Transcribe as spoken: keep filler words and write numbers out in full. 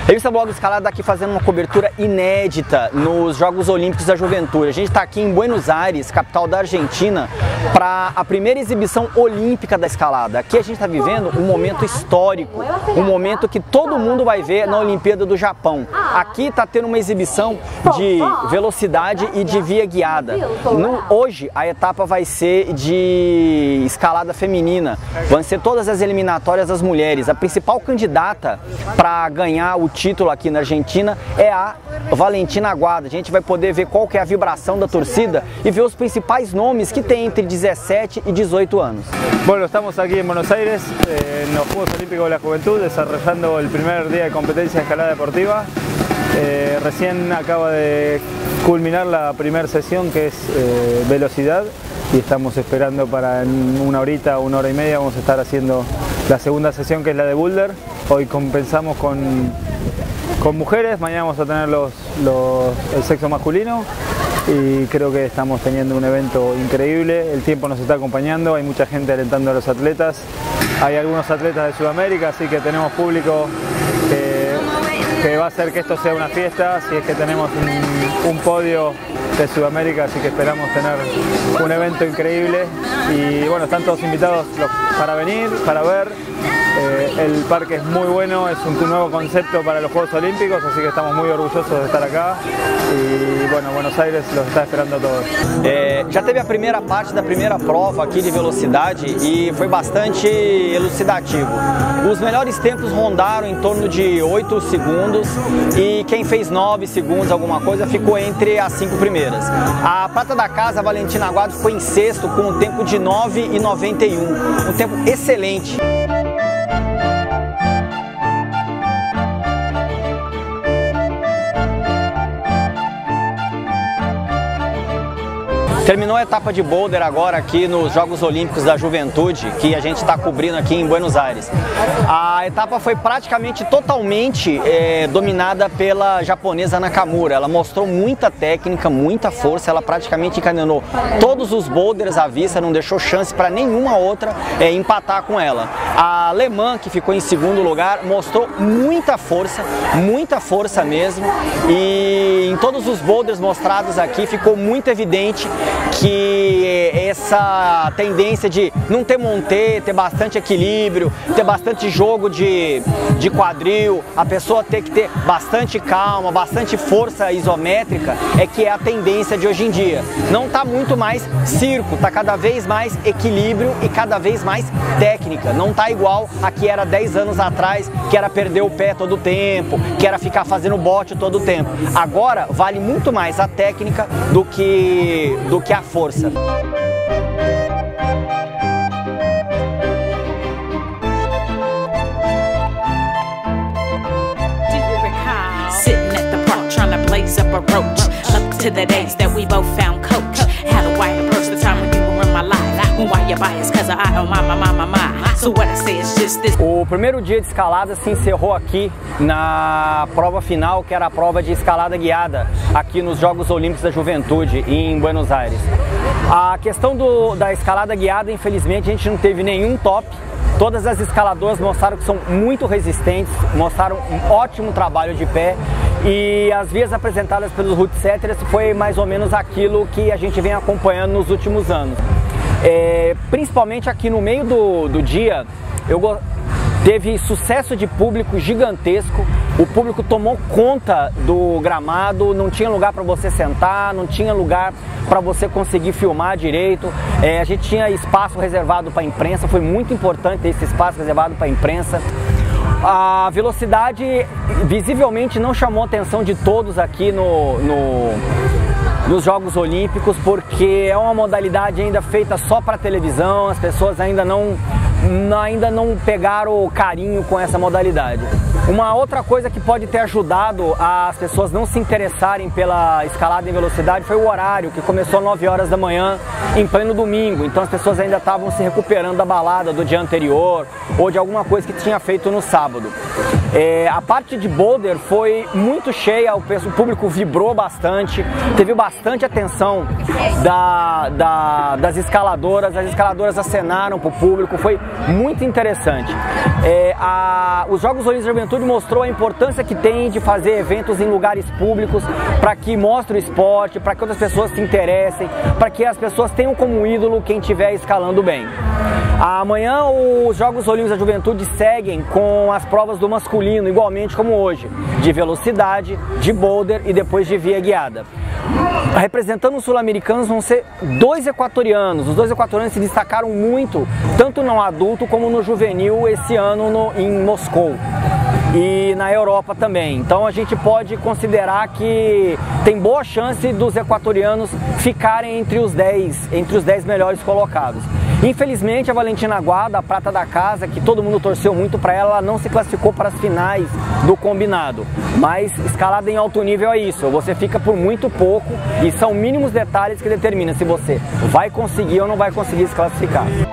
Revista Blog Escalada aqui fazendo uma cobertura inédita nos Jogos Olímpicos da Juventude. A gente está aqui em Buenos Aires, capital da Argentina, para a primeira exibição olímpica da escalada. Aqui a gente está vivendo um momento histórico, um momento que todo mundo vai ver na Olimpíada do Japão. Aqui está tendo uma exibição de velocidade e de via guiada. No, hoje a etapa vai ser de escalada feminina, vão ser todas as eliminatórias das mulheres. A principal candidata para ganhar o título aqui na Argentina é a Valentina Aguada. A gente vai poder ver qual que é a vibração da torcida e ver os principais nomes que tem entre dezessete e dezoito anos. Bueno, estamos aquí en Buenos Aires, eh, en los Juegos Olímpicos de la Juventud, desarrollando el primer día de competencia de escalada deportiva. Eh, recién acaba de culminar la primera sesión, que es eh, velocidad, y estamos esperando para en una horita, una hora y media, vamos a estar haciendo la segunda sesión, que es la de boulder. Hoy compensamos con, con mujeres, mañana vamos a tener los, los, el sexo masculino, y creo que estamos teniendo un evento increíble. El tiempo nos está acompañando, hay mucha gente alentando a los atletas, hay algunos atletas de Sudamérica, así que tenemos público que, que va a hacer que esto sea una fiesta, si es que tenemos un, un podio de Sudamérica, así que esperamos tener un evento increíble. Y bueno, están todos invitados para venir, para ver. Eh, el parque es muy bueno, es un nuevo concepto para los Juegos Olímpicos, así que estamos muy orgullosos de estar acá. E, bueno, Buenos Aires los está esperando a todos. É, já teve a primeira parte da primeira prova aqui de velocidade e foi bastante elucidativo. Os melhores tempos rondaram em torno de oito segundos e quem fez nove segundos, alguma coisa, ficou entre as cinco primeiras. A prata da casa, a Valentina Aguada, ficou em sexto com um tempo de nove e noventa e um, um tempo excelente. Terminou a etapa de boulder agora aqui nos Jogos Olímpicos da Juventude, que a gente está cobrindo aqui em Buenos Aires. A etapa foi praticamente totalmente é, dominada pela japonesa Nakamura. Ela mostrou muita técnica, muita força, ela praticamente encadenou todos os boulders à vista, não deixou chance para nenhuma outra é, empatar com ela. A alemã, que ficou em segundo lugar, mostrou muita força, muita força mesmo, e em todos os boulders mostrados aqui ficou muito evidente que essa tendência de não ter montê, ter bastante equilíbrio, ter bastante jogo de, de quadril, a pessoa ter que ter bastante calma, bastante força isométrica, é que é a tendência de hoje em dia. Não está muito mais circo, está cada vez mais equilíbrio e cada vez mais técnica. Não está igual a que era dez anos atrás, que era perder o pé todo o tempo, que era ficar fazendo bote todo o tempo. Agora vale muito mais a técnica do que, do que a força. Sitting at the park trying to blaze up a roach. Up to the days that we both found coach. How do I approach the time when you were in my life? Why you biased? Cause I know my, my, my, my, my. So what I say is just this. O primeiro dia de escalada se encerrou aqui na prova final, que era a prova de escalada guiada, aqui nos Jogos Olímpicos da Juventude, em Buenos Aires. A questão do, da escalada guiada, infelizmente, a gente não teve nenhum top. Todas as escaladoras mostraram que são muito resistentes, mostraram um ótimo trabalho de pé, e as vias apresentadas pelos route setters foi mais ou menos aquilo que a gente vem acompanhando nos últimos anos. É, principalmente aqui no meio do, do dia, eu teve sucesso de público gigantesco. O público tomou conta do gramado, não tinha lugar para você sentar, não tinha lugar para você conseguir filmar direito. É, a gente tinha espaço reservado para a imprensa, foi muito importante ter esse espaço reservado para a imprensa. A velocidade visivelmente não chamou a atenção de todos aqui no, no, nos Jogos Olímpicos, porque é uma modalidade ainda feita só para televisão, as pessoas ainda não, ainda não pegaram o carinho com essa modalidade. Uma outra coisa que pode ter ajudado as pessoas não se interessarem pela escalada em velocidade foi o horário, que começou às nove horas da manhã, em pleno domingo. Então as pessoas ainda estavam se recuperando da balada do dia anterior ou de alguma coisa que tinha feito no sábado. É, a parte de boulder foi muito cheia, o público vibrou bastante, teve bastante atenção da, da, das escaladoras, as escaladoras acenaram para o público, foi muito interessante. É, a, os Jogos Olímpicos da Juventude mostrou a importância que tem de fazer eventos em lugares públicos para que mostre o esporte, para que outras pessoas se interessem, para que as pessoas tenham como ídolo quem estiver escalando bem. Amanhã os Jogos Olímpicos da Juventude seguem com as provas do masculino, igualmente como hoje, de velocidade, de boulder e depois de via guiada. Representando os sul-americanos vão ser dois equatorianos. Os dois equatorianos se destacaram muito, tanto no adulto como no juvenil, esse ano no, em Moscou. E na Europa também. Então a gente pode considerar que tem boa chance dos equatorianos ficarem entre os dez, entre os dez melhores colocados. Infelizmente a Valentina Aguada, a prata da casa, que todo mundo torceu muito para ela, ela não se classificou para as finais do combinado. Mas escalada em alto nível é isso, você fica por muito pouco e são mínimos detalhes que determinam se você vai conseguir ou não vai conseguir se classificar.